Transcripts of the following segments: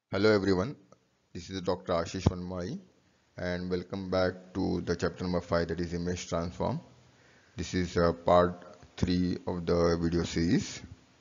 Hello everyone, this is Dr. Ashish Vanmali and welcome back to the chapter number 5, that is image transform. This is part 3 of the video series.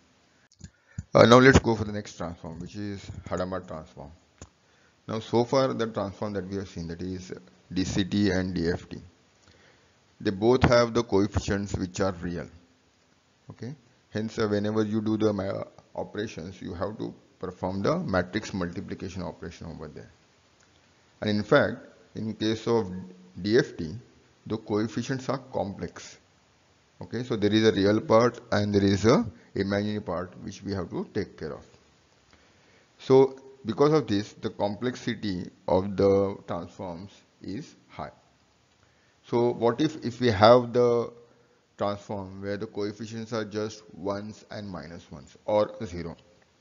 Now let's go for the next transform, which is Hadamard transform. Now so far the transform that we have seen, that is DCT and DFT. They both have the coefficients which are real. Okay. Hence whenever you do the operations, you have to perform the matrix multiplication operation over there. And in fact, in case of DFT, the coefficients are complex. Okay, so there is a real part and there is a imaginary part which we have to take care of. So because of this, the complexity of the transforms is high. So what if we have the transform where the coefficients are just ones and minus ones or zero?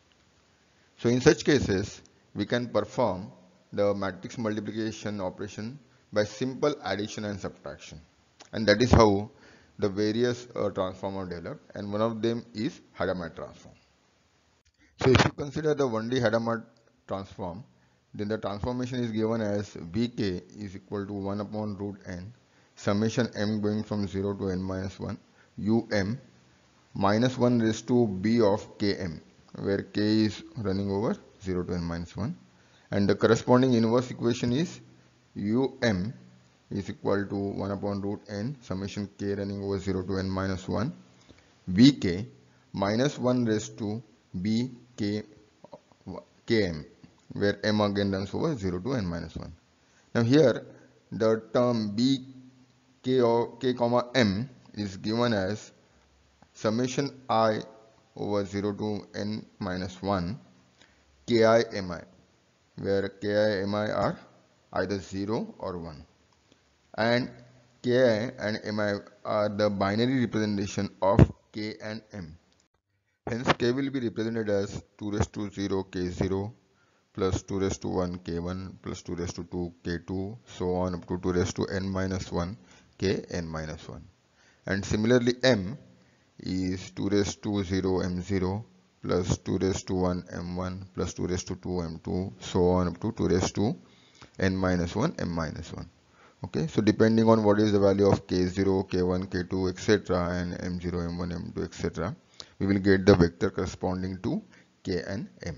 So in such cases, we can perform the matrix multiplication operation by simple addition and subtraction. And that is how the various transform are developed, and one of them is Hadamard transform. So if you consider the 1D Hadamard transform, then the transformation is given as Vk is equal to 1 upon root n summation m going from 0 to n minus 1 um minus 1 raised to b of km, where k is running over 0 to n minus 1, and the corresponding inverse equation is um is equal to 1 upon root n summation k running over 0 to n minus 1 vk minus 1 raised to b k km, where m again runs over 0 to n minus 1. Now here the term b k or k comma m is given as summation I over 0 to n minus 1 ki mi, where ki mi are either 0 or 1, and ki and mi are the binary representation of k and m. Hence k will be represented as 2 raised to 0 k0 plus 2 raised to 1 k1 plus 2 raised to 2 k2 so on up to 2 raised to n minus 1 k n minus 1. And similarly m is 2 raised to 0 m0 plus 2 raised to 1 m1 plus 2 raised to 2 m2 so on up to 2 raised to n minus 1 m minus 1. Okay, so depending on what is the value of k0, k1, k2, etc., and m0, m1, m2, etc., we will get the vector corresponding to k and m.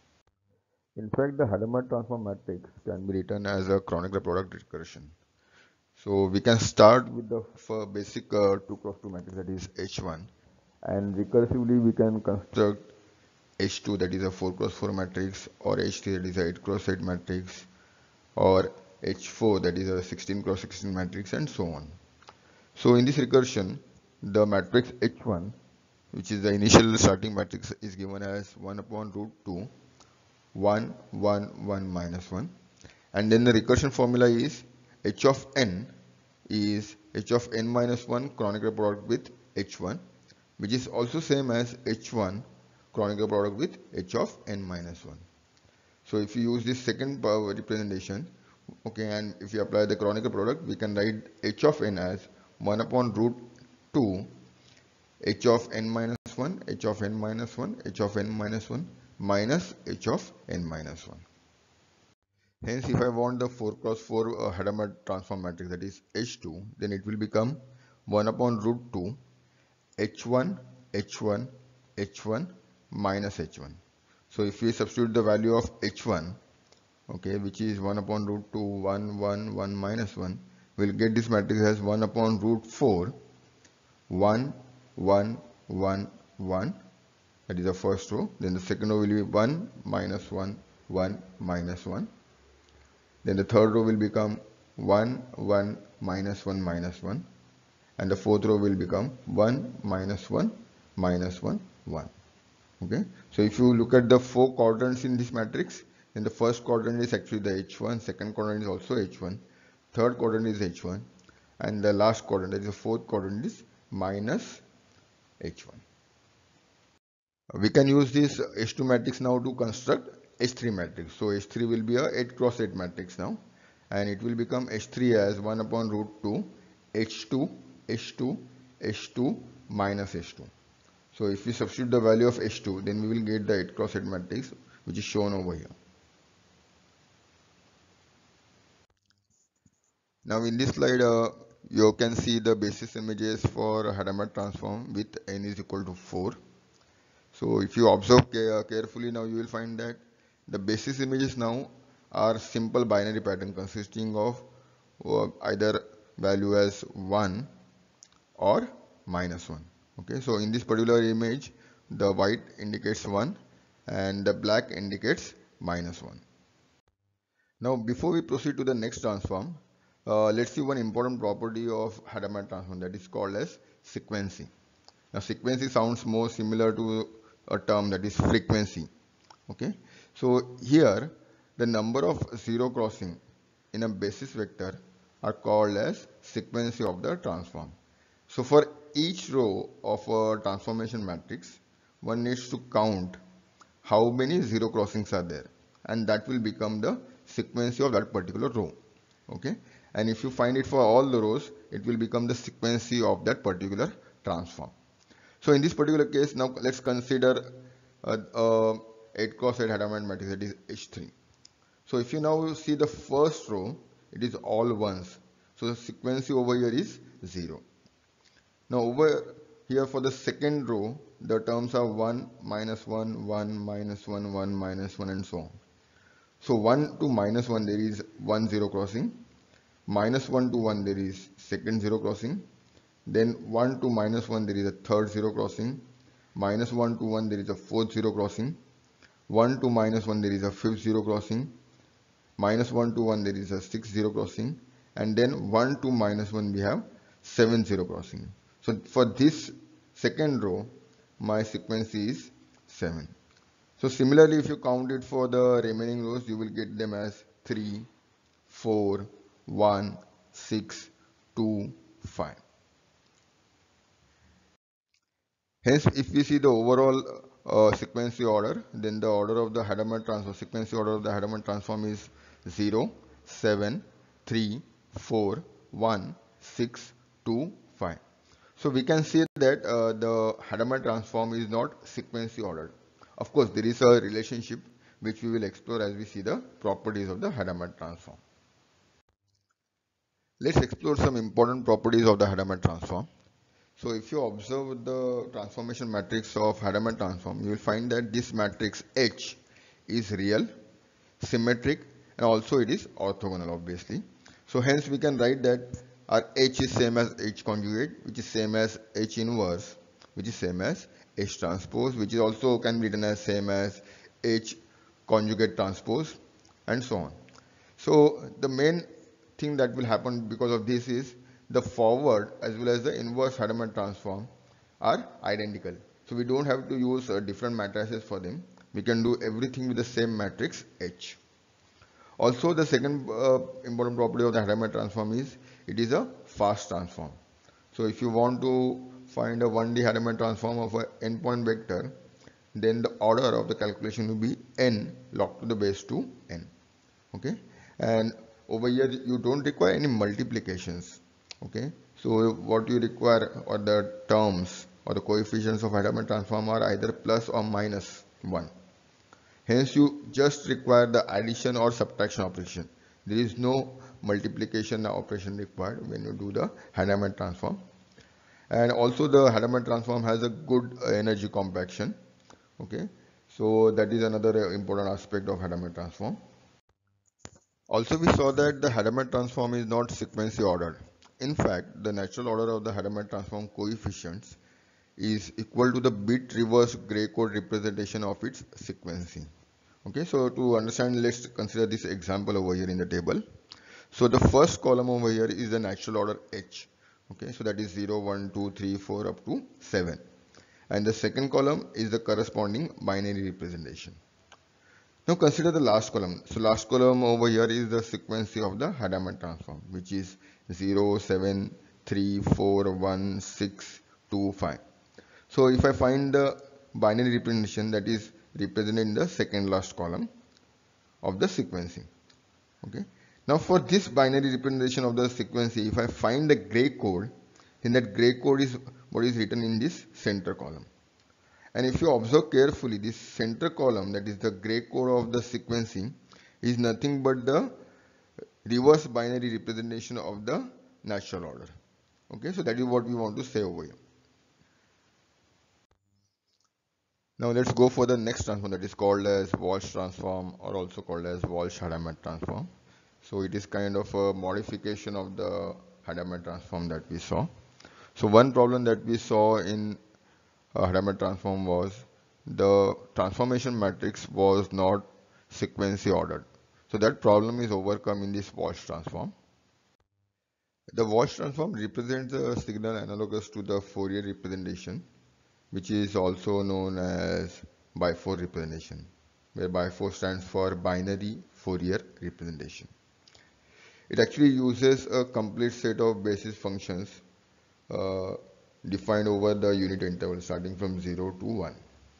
In fact, the Hadamard transform matrix can be written as a chronicle product recursion. So we can start with the basic 2 cross 2 matrix, that is H1, and recursively we can construct H2, that is a 4 cross 4 matrix, or H3, that is a 8 cross 8 matrix, or H4, that is a 16 cross 16 matrix, and so on. So in this recursion, the matrix H1, which is the initial starting matrix, is given as 1 upon root 2 1 1 1 minus 1, and then the recursion formula is h of n is h of n minus 1 chronicle product with h1, which is also same as h1 chronicle product with h of n minus 1. So if you use this second representation, okay, and if you apply the chronicle product, we can write h of n as 1 upon root 2 h of n minus 1 h of n minus 1 h of n minus 1 minus h of n minus 1. Hence, if I want the 4 cross 4 Hadamard transform matrix, that is H2, then it will become 1 upon root 2 H1 H1 H1 minus H1. So if we substitute the value of H1, okay, which is 1 upon root 2 1 1 1 minus 1, we'll get this matrix as 1 upon root 4 1 1 1 1. That is the first row. Then the second row will be 1 minus 1 1 minus 1. Then the third row will become 1 1 minus 1 minus 1, and the fourth row will become 1 minus 1 minus 1 1. Okay, so if you look at the 4 quadrants in this matrix, then the first quadrant is actually the H1, second quadrant is also H1, third quadrant is H1, and the last quadrant, that is the fourth quadrant, is minus H1. We can use this H2 matrix now to construct H3 matrix. So H3 will be a 8 cross 8 matrix now, and it will become H3 as 1 upon root 2 H2 H2 H2 minus H2. So if we substitute the value of H2, then we will get the 8 cross 8 matrix which is shown over here. Now in this slide, you can see the basis images for Hadamard transform with n is equal to 4. So if you observe carefully now, you will find that the basis images now are simple binary pattern consisting of either value as 1 or -1. Okay, so in this particular image, the white indicates 1 and the black indicates -1. Now before we proceed to the next transform, let's see one important property of Hadamard transform, that is called as sequency. Now sequency sounds more similar to a term that is frequency. Okay, so here the number of zero crossing in a basis vector are called as sequency of the transform. So for each row of a transformation matrix, one needs to count how many zero crossings are there, and that will become the sequency of that particular row. Okay, and if you find it for all the rows, it will become the sequency of that particular transform. So in this particular case, now let's consider a 8 cross 8 Hadamard matrix, that is H3. So if you now see the first row, it is all ones. So the sequency over here is 0. Now over here for the second row, the terms are 1, -1, 1, -1, 1, -1 and so on. So 1 to -1 there is one zero crossing, -1 to 1 there is second zero crossing, then 1 to -1 there is a third zero crossing, -1 to 1 there is a fourth zero crossing, 1 to -1 there is a fifth zero crossing, -1 to 1 there is a sixth zero crossing, and then 1 to -1 we have 7 zero crossing. So for this second row, my sequence is 7. So similarly, if you count it for the remaining rows, you will get them as 3, 4, 1, 6, 2, 5. Hence, if we see the overall sequential order, then the order of the Hadamard transform, sequential order of the Hadamard transform is 0, 7, 3, 4, 1, 6, 2, 5. So we can see that the Hadamard transform is not sequentially ordered. Of course, there is a relationship which we will explore as we see the properties of the Hadamard transform. Let's explore some important properties of the Hadamard transform. So if you observe the transformation matrix of Hadamard transform, you will find that this matrix H is real, symmetric, and also it is orthogonal, obviously. So hence we can write that our H is same as H conjugate, which is same as H inverse, which is same as H transpose, which is also can be written as same as H conjugate transpose, and so on. So the main thing that will happen because of this is the forward as well as the inverse Hadamard transform are identical. So we don't have to use different matrices for them. We can do everything with the same matrix H. Also, the second important property of the Hadamard transform is it is a fast transform. So if you want to find a 1D Hadamard transform of an n-point vector, then the order of the calculation will be n log to the base 2 n. Okay, and over here you don't require any multiplications. Okay, so what you require are the terms or the coefficients of Hadamard transform are either plus or minus 1. Hence you just require the addition or subtraction operation. There is no multiplication operation required when you do the Hadamard transform. And also the Hadamard transform has a good energy compaction. Okay, so that is another important aspect of Hadamard transform. Also we saw that the Hadamard transform is not sequentially ordered. In fact, the natural order of the Hadamard transform coefficients is equal to the bit reverse gray code representation of its sequencing. Okay, so to understand, let's consider this example over here in the table. So the first column over here is the natural order H. Okay, so that is 0, 1, 2, 3, 4 up to 7. And the second column is the corresponding binary representation. Now consider the last column. So last column over here is the sequence of the Hadamard transform, which is 0, 7, 3, 4, 1, 6, 2, 5. So if I find the binary representation that is represented in the second last column of the sequencing. Okay. Now for this binary representation of the sequencing, if I find the gray code, then that gray code is what is written in this center column. And if you observe carefully, this center column, that is the gray code of the sequencing, is nothing but the reverse binary representation of the natural order. Okay, so that is what we want to say over here. Now let's go for the next transform, that is called as Walsh transform, or also called as Walsh-Hadamard transform. So it is kind of a modification of the Hadamard transform that we saw. So one problem that we saw in Hadamard transform was the transformation matrix was not sequentially ordered. So that problem is overcome in this Walsh transform. The Walsh transform represents a signal analogous to the Fourier representation, which is also known as biphore representation, where biphore stands for binary Fourier representation. It actually uses a complete set of basis functions uh, defined over the unit interval starting from 0 to 1.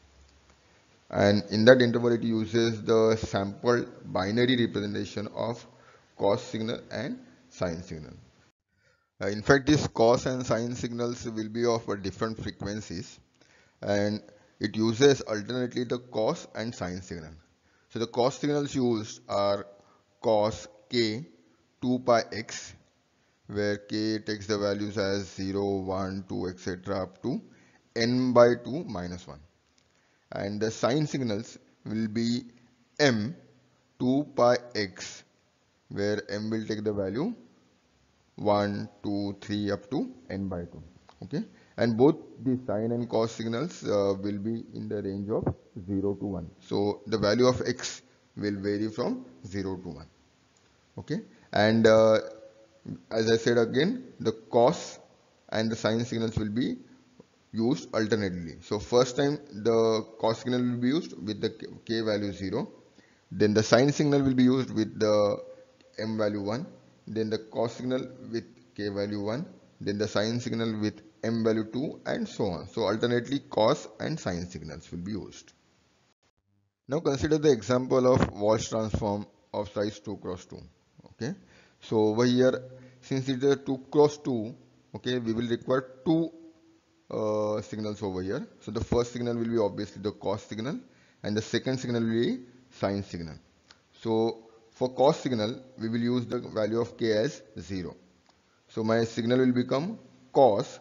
And in that interval it uses the sampled binary representation of cos signal and sine signal. In fact, these cos and sine signals will be of different frequencies, and it uses alternately the cos and sine signal. So the cos signals used are cos k 2 pi x, where k takes the values as 0, 1, 2, etc. up to n by 2 minus 1. And the sine signals will be m 2 pi x, where m will take the value 1, 2, 3 up to n by 2. Okay, and both the sine and cos signals will be in the range of 0 to 1. So the value of x will vary from 0 to 1. Okay, and as I said again, the cos and the sine signals will be used alternately. So first time the cos signal will be used with the k value 0, then the sine signal will be used with the m value 1, then the cos signal with k value 1, then the sine signal with m value 2, and so on. So alternately cos and sine signals will be used. Now consider the example of Walsh transform of size 2 cross 2. Okay, so over here, since it is a 2 cross 2, okay, we will require two signals over here. So the first signal will be obviously the cos signal, and the second signal will be sine signal. So for cos signal, we will use the value of k as 0. So my signal will become cos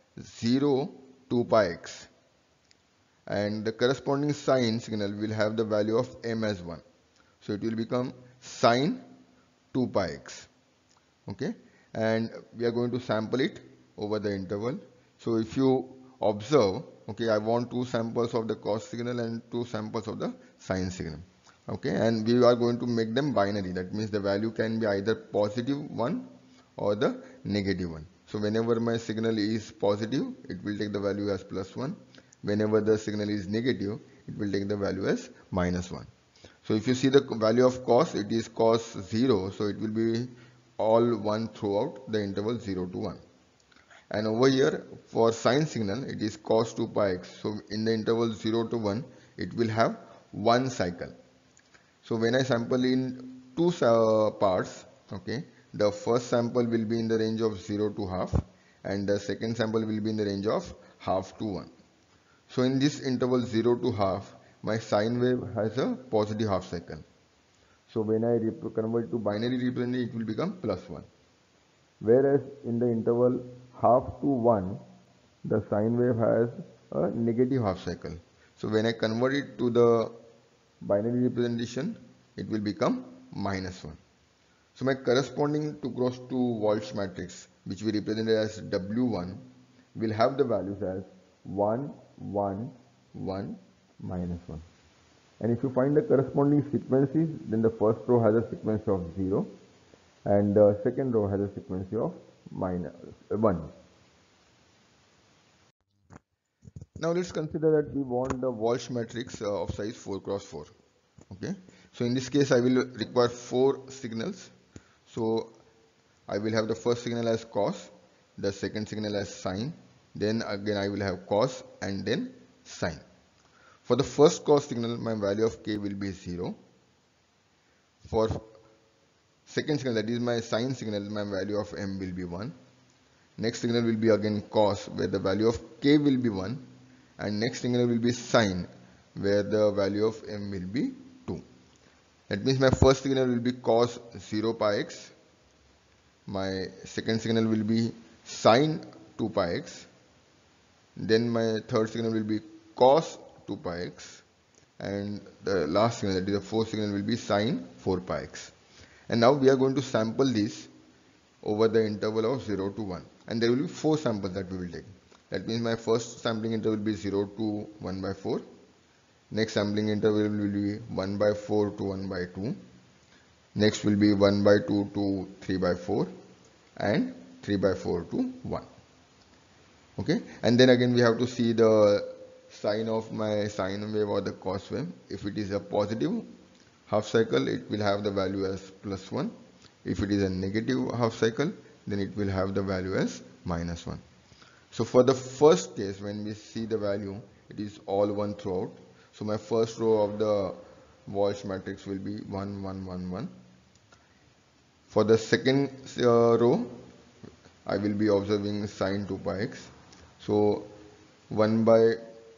0 2 pi x, and the corresponding sine signal will have the value of m as 1. So it will become sine 2 pi x. Okay, and we are going to sample it over the interval. So if you observe, okay, I want two samples of the cos signal and two samples of the sine signal. Okay, and we are going to make them binary. That means the value can be either positive 1 or the negative 1. So whenever my signal is positive, it will take the value as plus 1. Whenever the signal is negative, it will take the value as minus 1. So if you see the value of cos, it is cos 0. So it will be all 1 throughout the interval 0 to 1. And over here for sine signal, it is cos 2 pi x. So in the interval 0 to 1, it will have one cycle. So when I sample in two parts, okay, the first sample will be in the range of 0 to half, and the second sample will be in the range of half to 1. So in this interval 0 to half, my sine wave has a positive half cycle. So when I convert to binary representation, it will become plus 1. Whereas in the interval half to 1, the sine wave has a negative half cycle. So when I convert it to the binary representation, it will become minus 1. So my corresponding 2 cross 2 Walsh matrix, which we represented as W1, will have the values as 1, 1, 1, minus 1. And if you find the corresponding sequences, then the first row has a sequence of 0, and the second row has a sequence of minus 1. Now let's consider that we want the Walsh matrix of size 4 cross 4. Okay, so in this case I will require 4 signals. So I will have the first signal as cos, the second signal as sine, then again I will have cos and then sine. For the first cos signal, my value of k will be 0. For second signal, that is my sine signal, my value of m will be 1. Next signal will be again cos, where the value of k will be 1. And next signal will be sine, where the value of m will be 2. That means my first signal will be cos 0 pi x, my second signal will be sine 2 pi x, then my third signal will be cos 2 pi x, and the last signal, that is the fourth signal, will be sine 4 pi x. And now we are going to sample this over the interval of 0 to 1, and there will be 4 samples that we will take. That means my first sampling interval will be 0 to 1 by 4, next sampling interval will be 1 by 4 to 1 by 2, next will be 1 by 2 to 3 by 4, and 3 by 4 to 1. Okay, and then again we have to see the sign of my sine wave or the cos wave. If it is a positive half cycle, it will have the value as +1. If it is a negative half cycle, then it will have the value as -1. So for the first case, when we see the value, it is all 1 throughout. So my first row of the Walsh matrix will be 1, 1, 1, 1. For the second row, I will be observing sine 2 pi x. So 1 by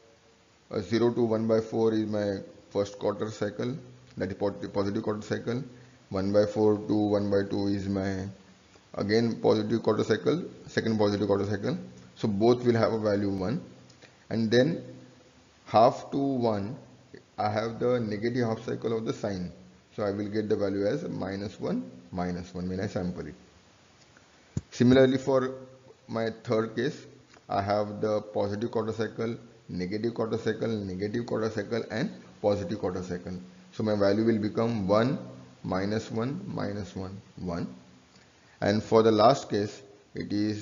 0 to 1 by 4 is my first quarter cycle, that is positive quarter cycle. 1 by 4 to 1 by 2 is my again positive quarter cycle, second positive quarter cycle. So both will have a value 1. And then half to 1, I have the negative half cycle of the sine. So I will get the value as -1, -1 when I sample it. Similarly, for my third case, I have the positive quarter cycle, negative quarter cycle, negative quarter cycle, and positive quarter cycle. So my value will become 1, -1, -1, 1. And for the last case, it is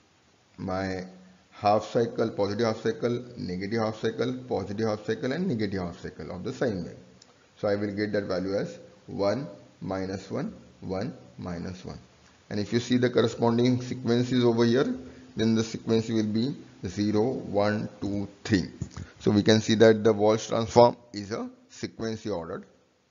my half cycle, positive half cycle, negative half cycle, positive half cycle, and negative half cycle of the sine wave. So I will get that value as 1, -1, 1, -1. And if you see the corresponding sequences over here, then the sequence will be 0, 1, 2, 3. So we can see that the Walsh transform is a sequentially ordered.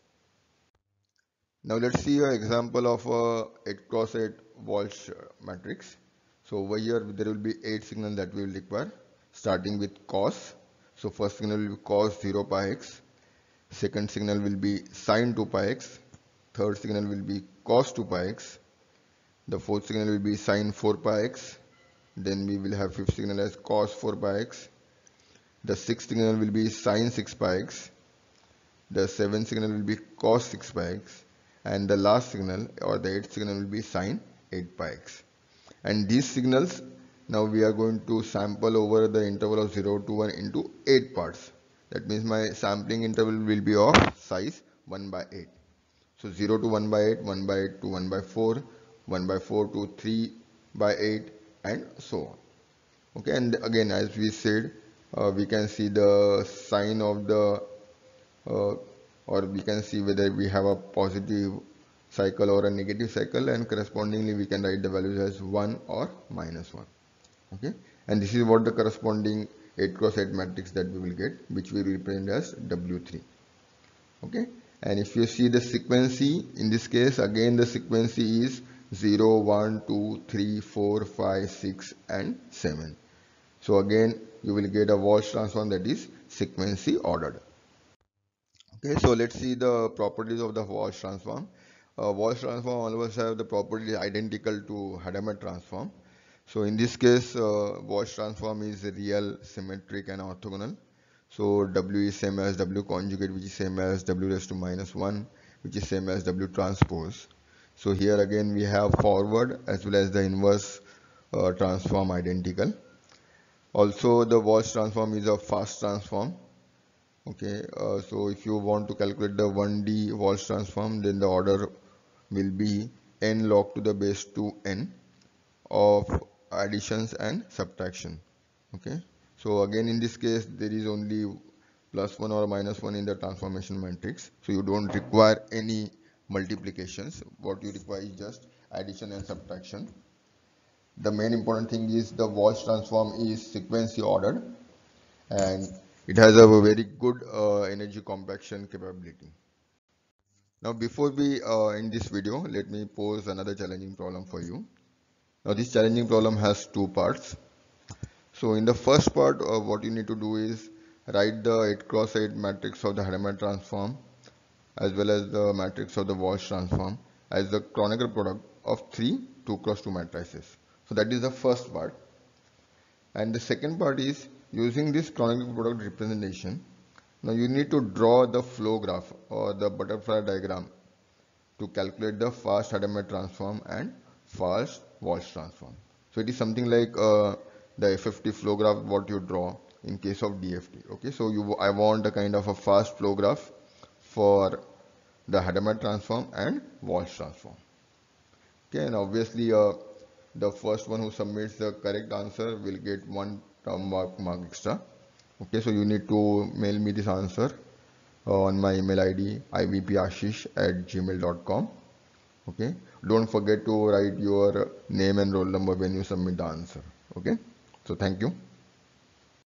Now let's see an example of a 8 cross 8 Walsh matrix. So over here there will be 8 signals that we will require, starting with cos. So first signal will be cos 0 pi x, second signal will be sine 2 pi x, third signal will be cos 2 pi x, the fourth signal will be sine 4 pi x, then we will have fifth signal as cos 4 pi x, the sixth signal will be sine 6 pi x, the seventh signal will be cos 6 pi x, and the last signal or the eighth signal will be sine 8 pi x. And these signals, now we are going to sample over the interval of 0 to 1 into 8 parts. That means my sampling interval will be of size 1 by 8. So 0 to 1 by 8, 1 by 8 to 1 by 4, 1 by 4 to 3 by 8, and so on. Okay, and again, as we said, we can see the sign of the or we can see whether we have a positive cycle or a negative cycle, and correspondingly we can write the values as 1 or -1. Okay, and this is what the corresponding 8 cross 8 matrix that we will get, which we will represent as W3. Okay, and if you see the sequency, in this case again the sequency is 0, 1, 2, 3, 4, 5, 6, and 7. So again you will get a Walsh transform that is sequentially ordered. Okay, so let's see the properties of the Walsh transform. Walsh transform always have the properties identical to Hadamard transform. So in this case, Walsh transform is real, symmetric, and orthogonal. So W is same as W conjugate, which is same as W raised to -1, which is same as W transpose. So here again we have forward as well as the inverse transform identical. Also the Walsh transform is a fast transform. Okay, so if you want to calculate the 1D Walsh transform, then the order will be n log to the base 2n of additions and subtraction. Okay, so again in this case there is only +1 or -1 in the transformation matrix, so you don't require any multiplications. What you require is just addition and subtraction. The main important thing is the Walsh transform is sequentially ordered, and it has a very good energy compaction capability. Now before we end this video, let me pose another challenging problem for you. Now this challenging problem has 2 parts. So in the first part, what you need to do is write the 8 cross 8 matrix of the Hadamard transform as well as the matrix of the Walsh transform as the canonical product of three 2x2 matrices. So that is the first part. And the second part is using this canonical product representation. Now you need to draw the flow graph or the butterfly diagram to calculate the fast Hadamard transform and fast Walsh transform. So it is something like the FFT flow graph what you draw in case of DFT. Okay, so I want a kind of a fast flow graph for the Hadamard transform and Walsh transform. Okay, and obviously the first one who submits the correct answer will get one term mark extra. Okay, so you need to mail me this answer on my email ID ivpashish@gmail.com. Okay, don't forget to write your name and roll number when you submit the answer. Okay, so thank you.